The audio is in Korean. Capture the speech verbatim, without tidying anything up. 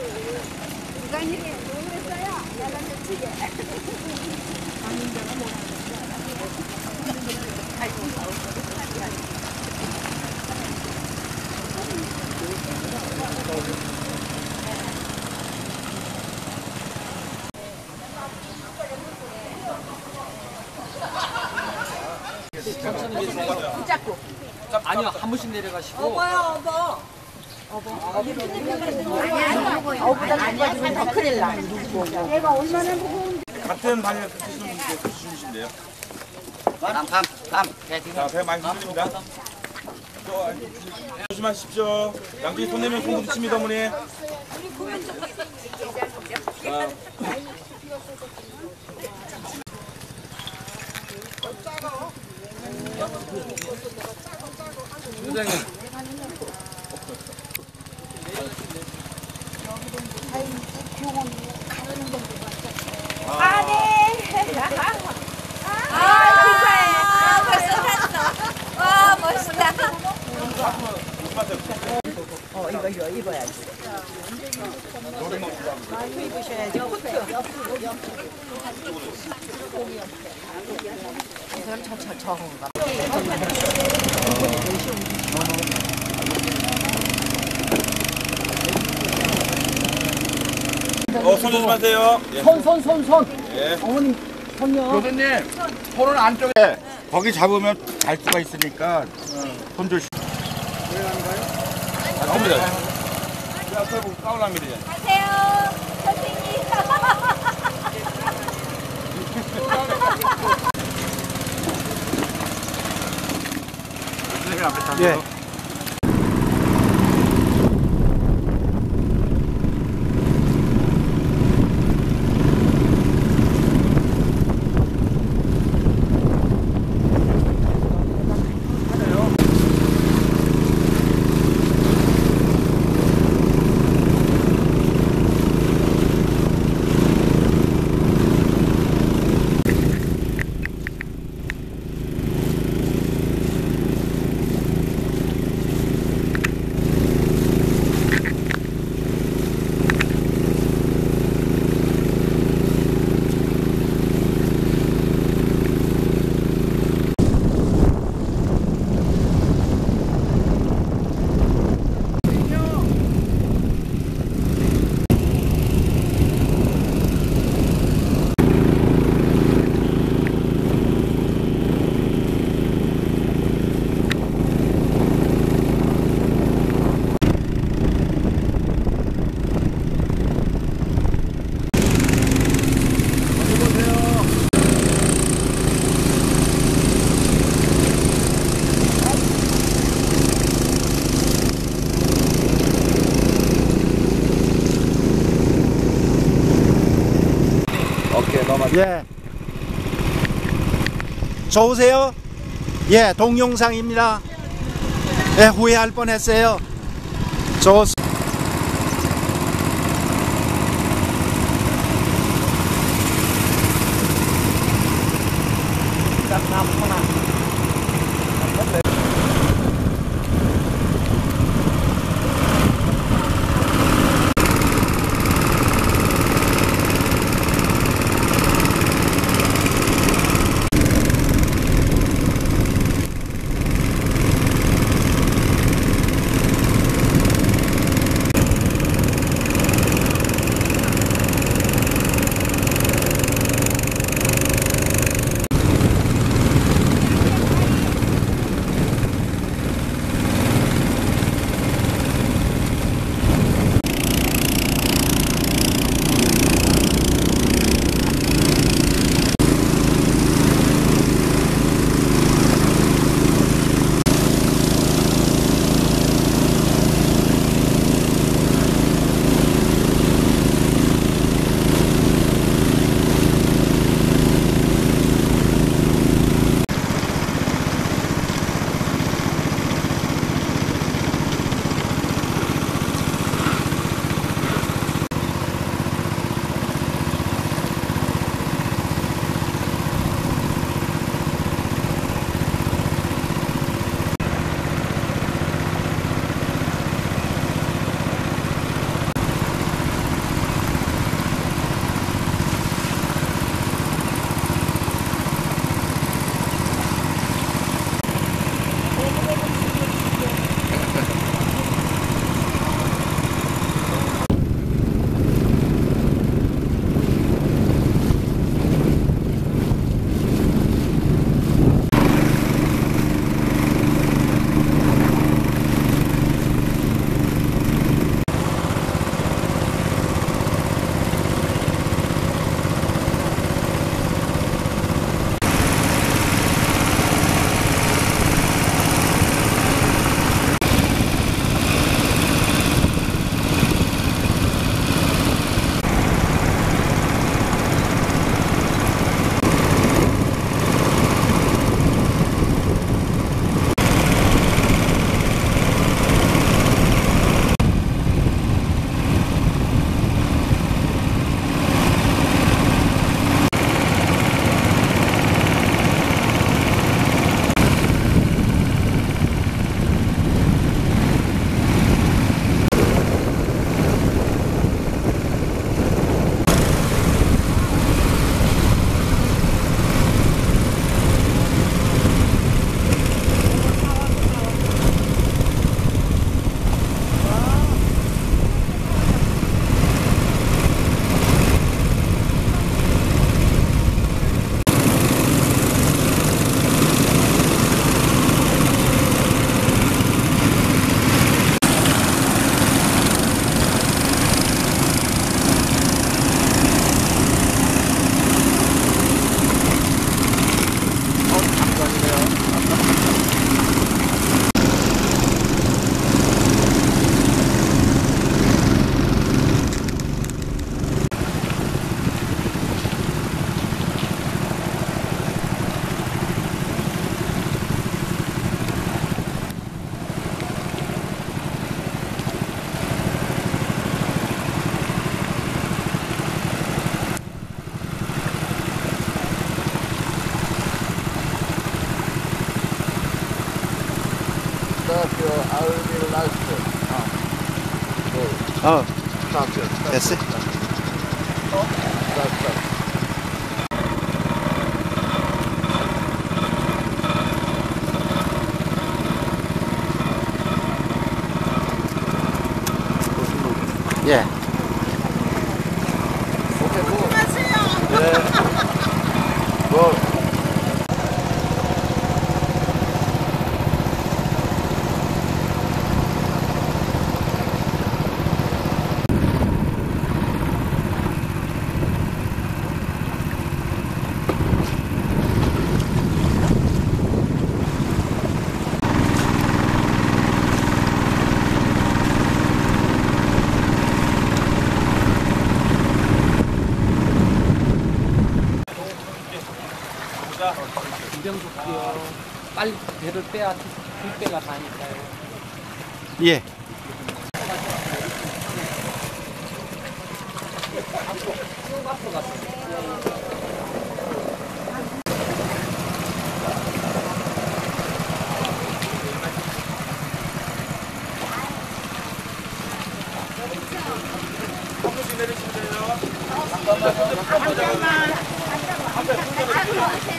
붙잡고. 아니요, 한 번씩 내려가시고. 어버야, 어버. 어버. 어버보다 더 큰일 나. 내가 얼마나 무거운데. 같은 반에 드시는 분께 주시는데요. 감, 감, 감. 자, 배 많이 드립니다. 조심하십시오. 양쪽에 손 내면 손 부딪힙니다, 어머니. 자. 부장님. 아, 네. 아, 감사해. 아, 벌써 탔어. 와, 멋있다. 어, 이거, 이거, 입어야지. 이거 입으셔야지. 이건 저, 저, 저건가. 어, 손 조심하세요. 예. 손, 손, 손, 손. 예. 어머님, 손요. 교수님, 손은 안쪽에 거기 잡으면 갈 수가 있으니까 손 조심. 나옵니다. 앞에 보고 까울랍니다. 가세요, 선생님. 선생님 앞에 타세요. 예. 예. 좋으세요? 예, 동영상입니다. 예, 후회할 뻔했어요. 좋. 어. 됐어. 예. 뭐 이병 좋고요. 빨리 배를 빼야 들배가 가니까요. 예. 쭉 앞으로 갔어요. 한 분씩 내리시면 돼요. 잠깐만.